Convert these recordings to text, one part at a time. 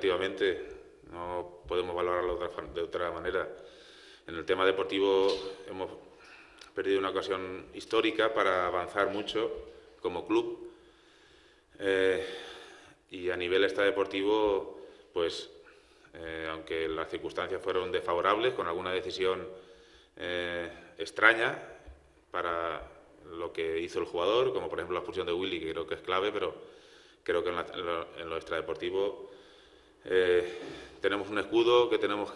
deportivamente, no podemos valorarlo de otra manera. En el tema deportivo hemos perdido una ocasión histórica para avanzar mucho como club. Y a nivel extradeportivo, pues aunque las circunstancias fueron desfavorables, con alguna decisión extraña para lo que hizo el jugador, como por ejemplo la expulsión de Willy, que creo que es clave, pero creo que en lo extradeportivo tenemos un escudo que tenemos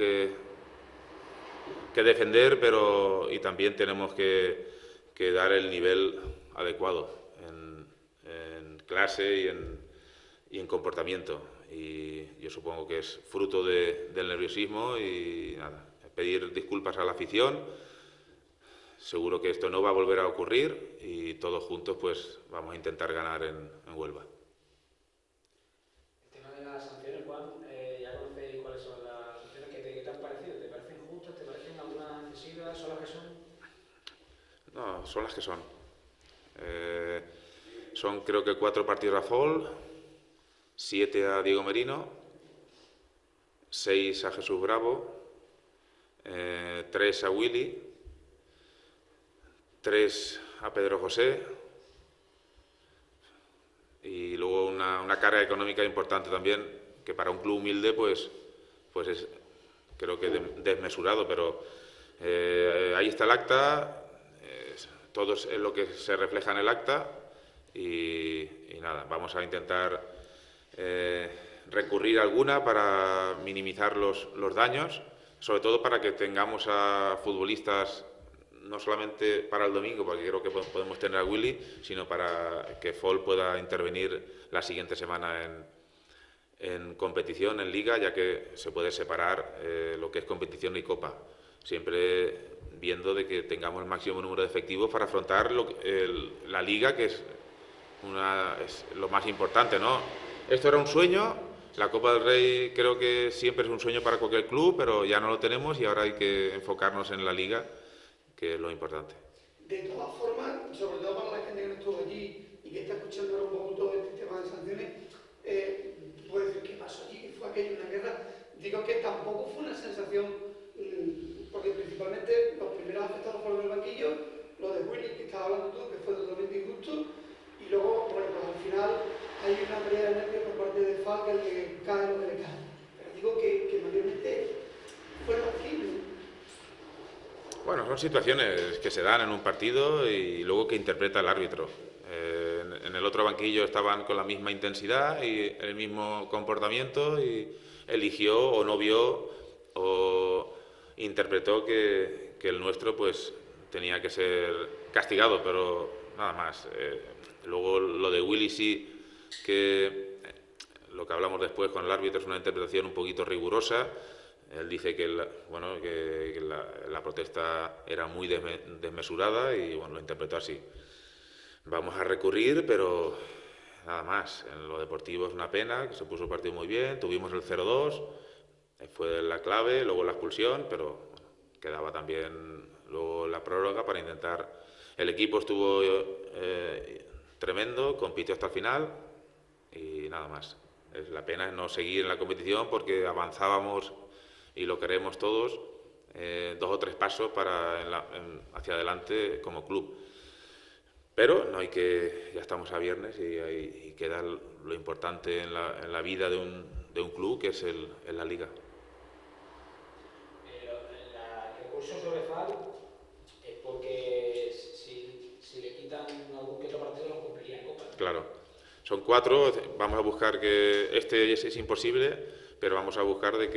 que defender, pero y también tenemos que dar el nivel adecuado en clase y en comportamiento. Y yo supongo que es fruto del nerviosismo y nada, pedir disculpas a la afición. Seguro que esto no va a volver a ocurrir y todos juntos pues vamos a intentar ganar en Huelva. El tema de las sanciones, Juan, ya conocéis cuáles son las sanciones. ¿Qué te han parecido? ¿Te parecen justas? ¿Te parecen algunas excesivas? ¿Son las que son? No, son las que son. Son creo que 4 partidos a Fall, 7 a Diego Merino, 6 a Jesús Bravo, 3 a Willy, 3 a Pedro José y luego una carga económica importante también, que para un club humilde pues es creo que desmesurado, pero ahí está el acta, todo es lo que se refleja en el acta y nada, vamos a intentar recurrir a alguna para minimizar los daños, sobre todo para que tengamos a futbolistas no solamente para el domingo, porque creo que podemos tener a Willy, sino para que Fall pueda intervenir la siguiente semana en competición, en liga, ya que se puede separar lo que es competición y copa, siempre viendo de que tengamos el máximo número de efectivos para afrontar la liga, que es lo más importante, ¿no? Esto era un sueño, la Copa del Rey creo que siempre es un sueño para cualquier club, pero ya no lo tenemos y ahora hay que enfocarnos en la liga, que es lo importante. De todas formas, sobre todo para la gente que no estuvo allí y que está escuchando ahora un poco todo este tema de sanciones, puede decir, ¿qué pasó allí? ¿Qué fue aquello? ¿Una guerra? Digo que tampoco fue una sensación, porque principalmente los primeros afectados fueron el banquillo, lo de Willy, que estabas hablando tú, que fue totalmente injusto, y luego, bueno, pues al final hay una pelea de nervios por parte de Fal, que le cae lo que le cae. Pero digo que mayormente fue así, ¿no? Bueno, son situaciones que se dan en un partido y luego que interpreta el árbitro. En el otro banquillo estaban con la misma intensidad y el mismo comportamiento y eligió o no vio o interpretó que el nuestro pues tenía que ser castigado, pero nada más. Luego lo de Willy sí que lo que hablamos después con el árbitro es una interpretación un poquito rigurosa. Él dice que la protesta era muy desmesurada y bueno, lo interpretó así. Vamos a recurrir, pero nada más. En lo deportivo es una pena, que se puso el partido muy bien, tuvimos el 0-2, fue la clave, luego la expulsión, pero bueno, quedaba también luego la prórroga para intentar. El equipo estuvo tremendo, compitió hasta el final y nada más. La pena es no seguir en la competición porque avanzábamos y lo queremos todos, 2 o 3 pasos hacia adelante como club. Pero no hay ya estamos a viernes y queda lo importante en la vida de un club, que es la liga. El recurso sobre Fal es porque si le quitan algún que otro partido lo cumpliría en Copa. Claro, son 4, vamos a buscar que este es imposible, pero vamos a buscar de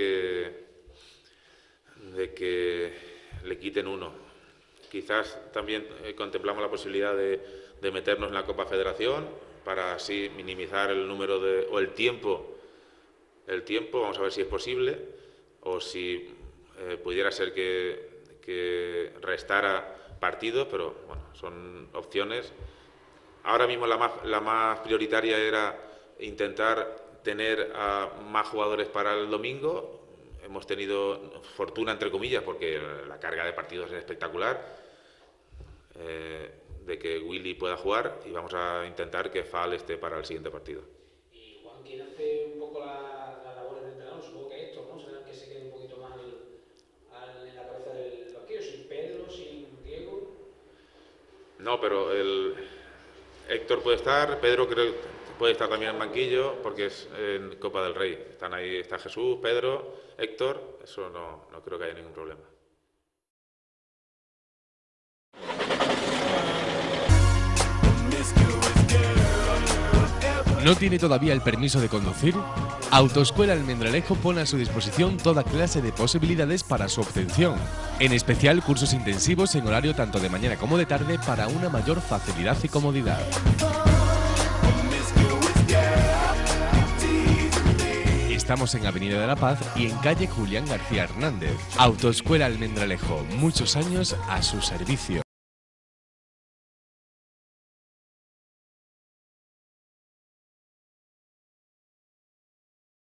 que le quiten uno. Quizás también contemplamos la posibilidad de meternos en la Copa Federación para así minimizar el número o el tiempo, vamos a ver si es posible, o si pudiera ser que restara partidos, pero bueno, son opciones. Ahora mismo la más prioritaria era intentar tener a más jugadores para el domingo. Hemos tenido fortuna, entre comillas, porque la carga de partidos es espectacular, de que Willy pueda jugar y vamos a intentar que Fal esté para el siguiente partido. Y Juan, ¿quién hace un poco la labor de entrenador? No, pero Héctor puede estar, Pedro creo que puede estar también en banquillo porque es en Copa del Rey. Están ahí, está Jesús, Pedro, Héctor, eso no creo que haya ningún problema. ¿No tiene todavía el permiso de conducir? Autoescuela Almendralejo pone a su disposición toda clase de posibilidades para su obtención, en especial cursos intensivos en horario tanto de mañana como de tarde para una mayor facilidad y comodidad. Estamos en Avenida de la Paz y en calle Julián García Hernández. Autoescuela Almendralejo, muchos años a su servicio.